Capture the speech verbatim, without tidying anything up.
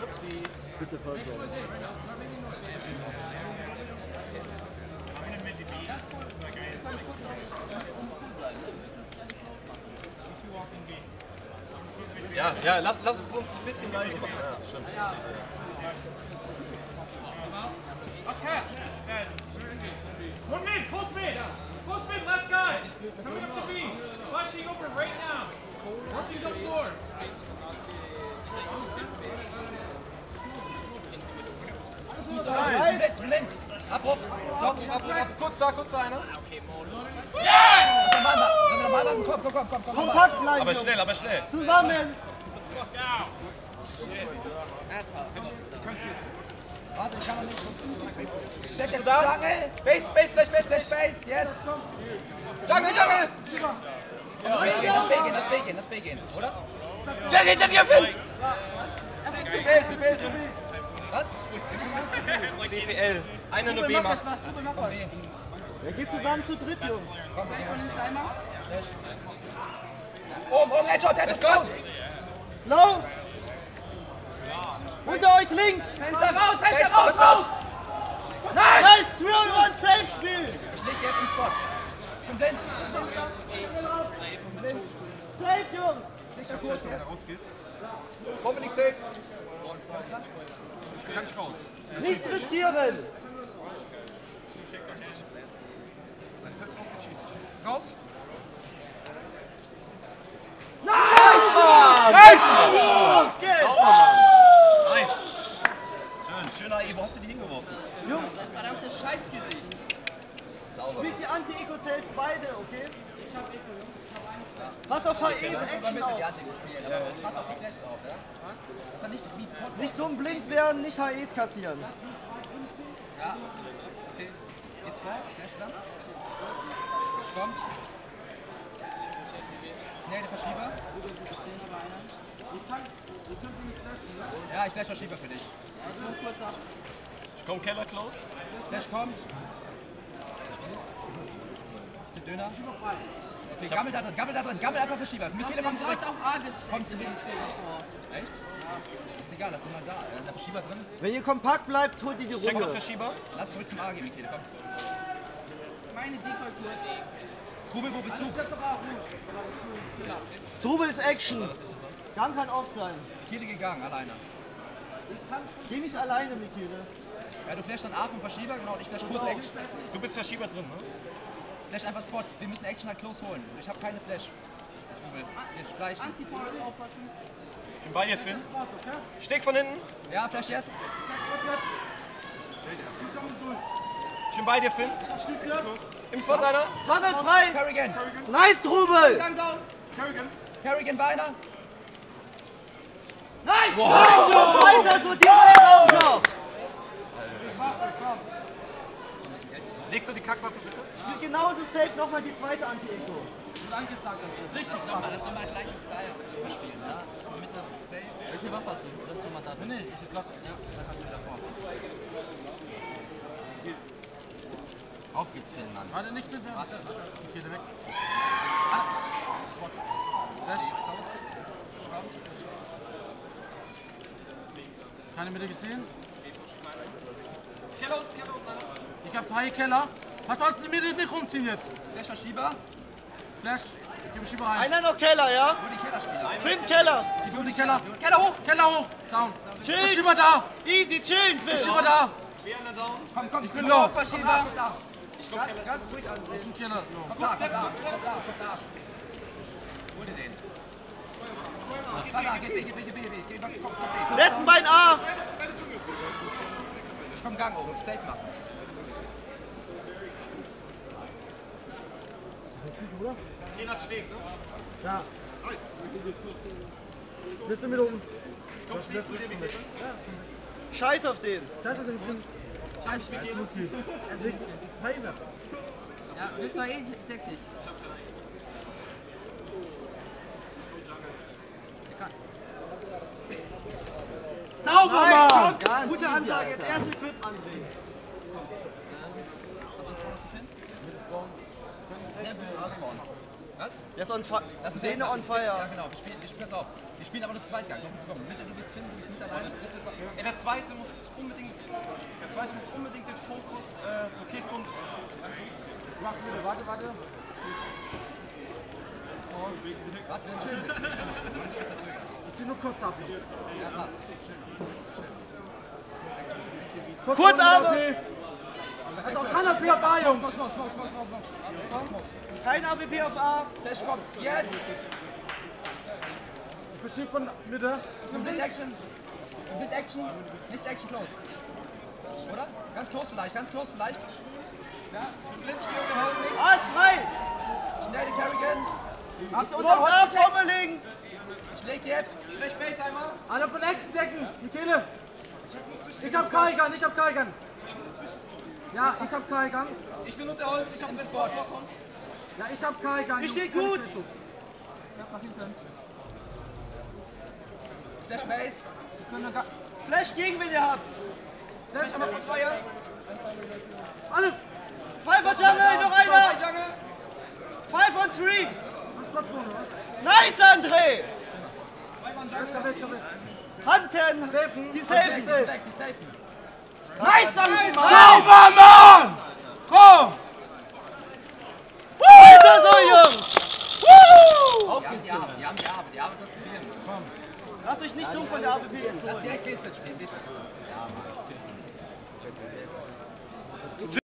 Upsi. Bitte folgt uns. Ja, ja, lass, lass es uns ein bisschen leise machen. Ja, stimmt. Okay. One man, post man. Post man, last guy. Coming up to me. Rushing over right now. Rushing up floor. Blind, blind. Abruf. Stopp, abruf, abruf. Kurz da, kurz da einer. Yes! Sollen wir nochmal machen? Komm, komm, komm, komm, komm. Kompakt bleiben. Aber schnell, aber schnell. Zusammen. Warte, ich kann noch nicht. Bist du da? Jungle! Base, Base, Flash, Base, Flash, Base, jetzt! Jungle, Jungle! Lass B gehen, lass B gehen, lass B gehen, lass B gehen, oder? Jungle, hinter dir, Finn! C P L, C P L, was? C P L. Einer nur B, Max. Komm, B. Wir gehen zusammen zu dritt, Jungs. Komm, oben, oben, Headshot, Headshot, close! Low! Unter euch links! Fenster raus, Fenster Raus, raus, raus! Nein! Nice, drei und eins Safe Spiel! Ich leg jetzt im Spot. Ich bin blind. Safe, Jungs! Wenn er rausgeht, Bombe liegt safe. kann ich raus. Nichts riskieren! Wenn die Fenster rausgeht, schieße ich. Raus! Los geht's! Nice. Schön, schöner E. Wo hast du die hingeworfen? Jungs, Verdammtes Scheißgesicht. Sauber. spielt die Anti-Eco-Safe beide, okay? Pass auf H E's Action auf! Pass auf die Flash auf, ja? Das war nicht wie Nicht dumm blind werden, nicht H E's kassieren. Ja. Okay. Geht's vor? Flash dann? Kommt. Schnell der Verschieber. Ja, ich flash Verschieber für dich. Ich komm Keller close. Flash kommt. Ich zieh Döner. Okay, gammel da drin, gammel da drin, gammel einfach Verschieber. Michele, komm zurück. Komm zurück. Echt? Ist egal, lass ihn mal da. Wenn der Verschieber drin ist. Wenn ihr kompakt bleibt, holt ihr die Check Runde. Verschieber. Lass zurück zum A gehen, Michele, komm. Meine Decoy-Kurve. Trubel, wo bist du? Trubel ist Action. Gang kann off sein. Michele gegangen, alleine. Geh nicht alleine, Michele. Ja, du flashst dann A vom Verschieber, genau, und ich flash kurz Action. Du bist Verschieber drin, ne? Flash einfach Spot. Wir müssen Action halt close holen. Ich habe keine Flash. Trubel. Wir schleichen. Antiforce aufpassen. Ich bin bei dir, Finn. Steg von hinten. Ja, Flash jetzt. Ich bin bei dir, Finn. Im Spot einer. Tunnel frei! Carrigan. Nice, Trubel! Gang down. Carrigan bei einer. Nein! Nice, Jungs, weiter so, die auch noch! Legst du die Kackwaffe bitte? Spielt genauso safe nochmal die zweite Anti-Eco. Richtig nochmal, das nochmal gleichen Style spielen, ja? Das mal Mitte safe. Welche Waffe hast du? Das ist nochmal da. Nee, nee, ich Glock. Ja, dann kannst du wieder vor. Auf geht's, Finn, Mann. Warte, nicht mit der. Warte. Ich gehe weg. Flash. Keine Mitte gesehen. Keller unten, Keller unten. Ich hab High Keller. Was sollst du mir nicht rumziehen jetzt? Flash Verschieber. Flash. Ich gebe Schieber rein. Einer noch Keller, ja? Nur die Kellerspieler. Finn, Keller! Ich will die Keller. Keller hoch! Keller hoch. Down. Chill! Schieber da. Easy, chillen, Finn! Schieber da. Komm, komm, Ich bin low. Verschieber! Ganz, ganz ruhig an. Ich bin Keller. Komm da, komm da, komm da, komm da. Hol dir den. Komm da, geh B, geh B, geh B, geh B. Geh B, komm, komm B. Letzten Bein A! Ich komm Gang oben, safe machen. Keller schlägt, ne? Ja. Bist du mit oben? Komm, schläg zu dir, Michele. Scheiß auf den! Scheiße, Michele. Okay. Ja, willst du eh? Ich deck dich. Sauber, Mann! Mann! Ganz Gute easy, Ansage, jetzt Alter. erste Equip andrehen. Sehr gut ausbauen. Was? Der ist on fire. Das ist Dene on Ja, fire. genau. Wir spielen, wir spielen, pass auf. Wir spielen aber nur Zweitgang. Mitte, du bist Finn, du bist mit alleine. Dritte Sache. Ey, der zweite muss unbedingt, der zweite muss unbedingt den Fokus äh, zur Kiste und. Warte, warte, warte. Warte, chill ein bisschen, chill ein bisschen. Du bist schon verzögert. Ich zieh nur kurz ab. Ja, passt. Kurz aber! Also kann das wieder bei, Jungs. Smoke, smoke, smoke, smoke, smoke, smoke. Kein A W P auf A. Flash kommt jetzt! Verschiebt von Mitte. Complete Action! Complete Action! Nichts Action close. Oder? Ganz close vielleicht, ganz close vielleicht. Ja, Clinch, die unterhalten nicht. A ist frei! Schnell die Carrigan! Habt ihr Smoke unter A, Holz gecheckt? Trommel legen! Ich leg jetzt! Schnell Space einmal! Alle von Ecken decken. Michele. Ich hab Kaigan, ich hab Kaigan. Ja, ich hab Kaigan. Ich bin unter Holz, ich hab den Spot. Ja, ich hab Kaigan. Ich steh gut! Ja, nach hinten. Flash Space! Flash gegen, wenn ihr habt! Flash einmal von Feuer! Alle. Zwei von Jungle, noch einer! Jungle! Five on three! Was Platz vorne, was? Nice, André! Weg, weg, weg. Hunten! Safen. Die safen! Die weg, die safen! Nice, Nice! sauber, Mann! Komm! Weiter so, Jungs! Woo! Auf geht's, Junge! Die haben die Arbeit, die Arbeit was probieren. Lasst euch nicht dumm von der A W P Lass direkt G-Split spielen, G-Split.